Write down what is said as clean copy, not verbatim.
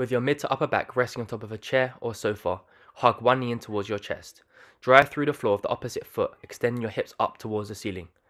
With your mid to upper back resting on top of a chair or sofa, hug one knee in towards your chest. Drive through the floor of the opposite foot, extending your hips up towards the ceiling.